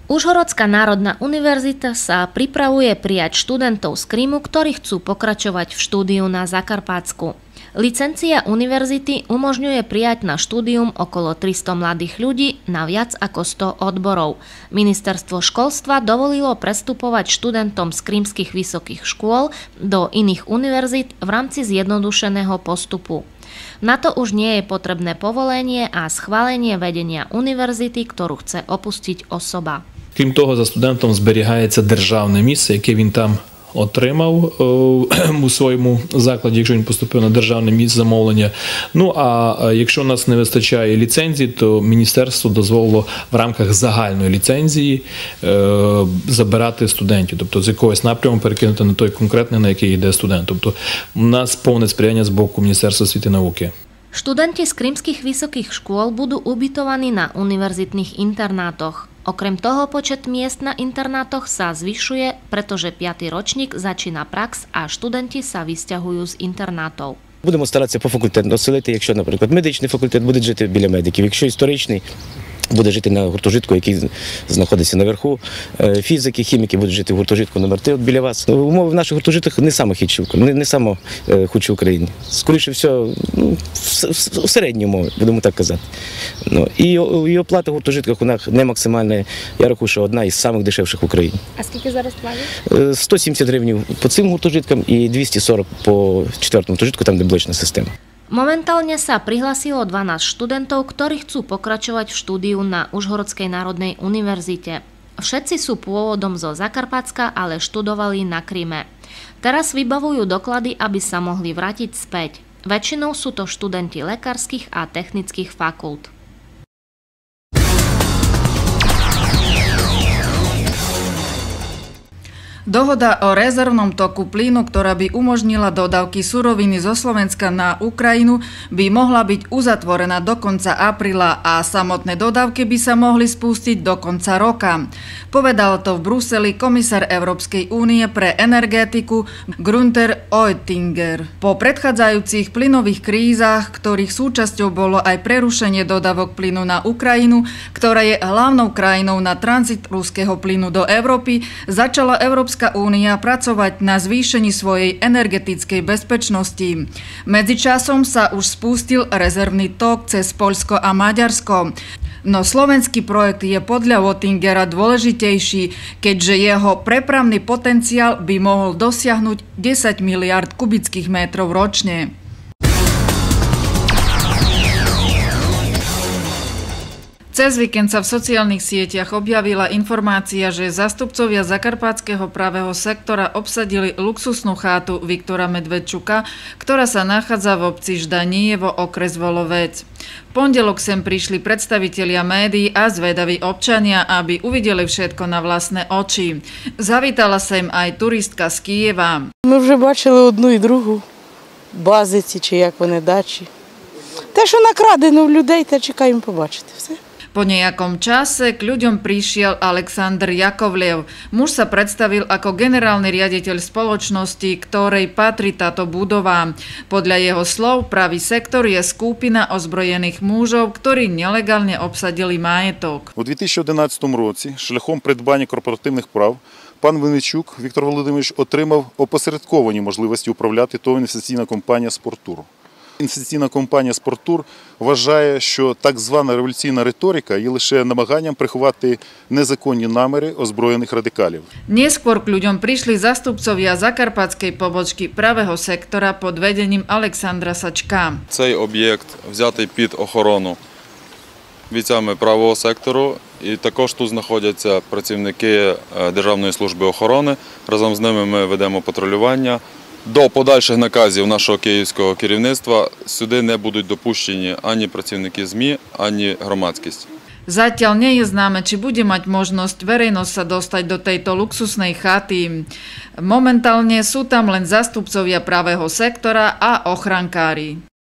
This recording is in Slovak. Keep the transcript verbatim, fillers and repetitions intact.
Užhorodská národná univerzita sa pripravuje prijať študentov z Krymu, ktorí chcú pokračovať v štúdiu na Zakarpatsku. Licencia univerzity umožňuje prijať na štúdium okolo tristo mladých ľudí na viac ako sto odborov. Ministerstvo školstva dovolilo prestupovať študentom z krymských vysokých škôl do iných univerzít v rámci zjednodušeného postupu. Na to už nie je potrebné povolenie a schválenie vedenia univerzity, ktorú chce opustiť osoba. Крім того, за студентом зберігається державне місце, яке він там отримав у своєму закладі, якщо він поступив на державне місце замовлення. Ну, а якщо у нас не вистачає ліцензії, то міністерство дозволило в рамках загальної ліцензії забирати студентів, тобто з якогось напряму перекинути на той конкретний, на який йде студент. Тобто у нас повне сприяння з боку Міністерства освіти і науки. Študenti z krymských vysokých škôl budú ubytovaní na univerzitných internátoch. Okrem toho počet miest na internátoch sa zvyšuje, pretože piaty ročník začína prax a študenti sa vysťahujú z internátov. Будемо старатися по факультету доселити, якщо, наприклад, медичний факультет буде жити біля медиків, якщо історичний буде жити на гуртожитку, який знаходиться наверху, фізики, хіміки будуть жити в гуртожитку номер три біля вас. Умови в наших гуртожитках не саме худші, не, не саме худші в Україні. Скоріше все, ну, в середні умови, будемо так казати. Ну, і, і оплата в гуртожитках у нас не максимальна, я рахую, що одна із самих дешевших в Україні. А скільки зараз платять? сто сімдесят гривень по цим гуртожиткам і двісті сорок по четвертому гуртожитку, там де блочна система. Momentálne sa prihlasilo dvanásť študentov, ktorí chcú pokračovať v štúdiu na Užhorodskej národnej univerzite. Všetci sú pôvodom zo Zakarpatska, ale študovali na Kryme. Teraz vybavujú doklady, aby sa mohli vrátiť späť. Väčšinou sú to študenti lekárskych a technických fakult. Dohoda o rezervnom toku plynu, ktorá by umožnila dodávky suroviny zo Slovenska na Ukrajinu, by mohla byť uzatvorená do konca apríla a samotné dodávky by sa mohli spustiť do konca roka. Povedal to v Bruseli komisár Európskej únie pre energetiku Günther Oettinger. Po predchádzajúcich plynových krízach, ktorých súčasťou bolo aj prerušenie dodávok plynu na Ukrajinu, ktorá je hlavnou krajinou na tranzit ruského plynu do Európy, začala Európska Únia pracovať na zvýšení svojej energetickej bezpečnosti. Medzičasom sa už spustil rezervný tok cez Poľsko a Maďarsko. No slovenský projekt je podľa Oettingera dôležitejší, keďže jeho prepravný potenciál by mohol dosiahnuť desať miliárd kubických metrov ročne. Cez víkend sa v sociálnych sieťach objavila informácia, že zástupcovia zakarpatského pravého sektora obsadili luxusnú chátu Viktora Medvedčuka, ktorá sa nachádza v obci Ždaníjevo, okres Volovec. V pondelok sem prišli predstavitelia médií a zvedaví občania, aby uvideli všetko na vlastné oči. Zavítala sem aj turistka z Kyjeva. Ми вже бачили одну і другу, бази ці, чи як вони дачі. Те, що накрадено в людей, те чекаємо побачити. Все. Po nejakom čase k ľuďom prišiel Aleksandr Jakovlev. Muž sa predstavil ako generálny riaditeľ spoločnosti, ktorej patrí táto budova. Podľa jeho slov pravý sektor je skupina ozbrojených mužov, ktorí nelegálne obsadili маєток. У дві тисячі одинадцятому році шляхом придбання корпоративних прав пан Винничук Віктор Володимирович отримав опосередковані можливості управляти ТОВ «Інвестиційна компанія Спорттур». Інвестиційна компанія «Спорттур» вважає, що так звана революційна риторика є лише намаганням приховати незаконні наміри озброєних радикалів. Neskôr k ľuďom prišli zástupcovia zakarpatskej pobočky правого сектора pod vedením Олександра Сачка. Цей об'єкт взятий під охорону бійцями правого сектору, і також тут знаходяться працівники Державної служби охорони. Разом з ними ми ведемо патрулювання. До подальших наказів нашого київського керівництва сюди не будуть допущені ані працівники ЗМІ, ані громадськість. Zatiaľ nie je známe, či bude mať možnosť verejnosť sa dostať do tejto luxusnej chaty. Momentálne sú tam len zástupcovia pravého sektora a ochrankári.